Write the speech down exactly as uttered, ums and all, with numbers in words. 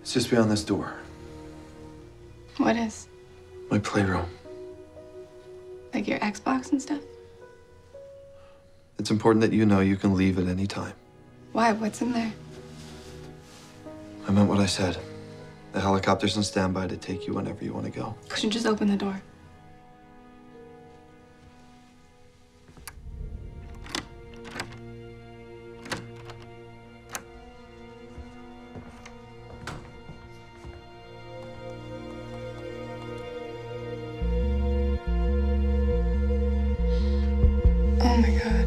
It's just beyond this door. What is? My playroom. Like your Xbox and stuff? It's important that you know you can leave at any time. Why? What's in there? I meant what I said. The helicopter's on standby to take you whenever you want to go. Couldn't you just open the door? Oh my God.